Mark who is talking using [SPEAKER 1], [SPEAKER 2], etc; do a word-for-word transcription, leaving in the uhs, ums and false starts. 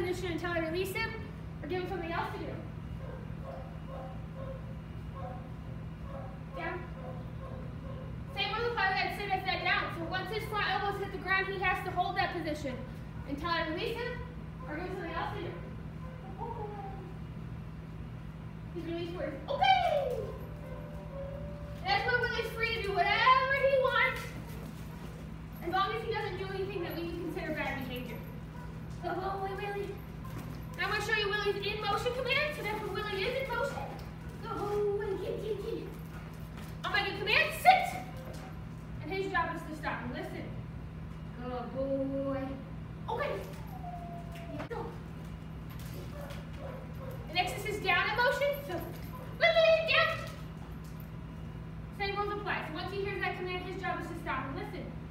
[SPEAKER 1] position until I release him or give him something else to do. Down. Same with the player that sit as that down. So once his front elbows hit the ground, he has to hold that position until I release him or give him something else to do. He's released words. Okay! That's when Willie's free to do whatever he wants, as long as he doesn't do anything that we would consider bad behavior. Go away, Willie. Now I'm going to show you Willie's in motion command. So that's when Willie is in motion. Go away, get, get, get. I'm going to give command, sit. And his job is to stop and listen. Good boy. Okay. Go. The next is his down in motion. So, Willie, down. Same rules apply. So once he hears that command, his job is to stop and listen.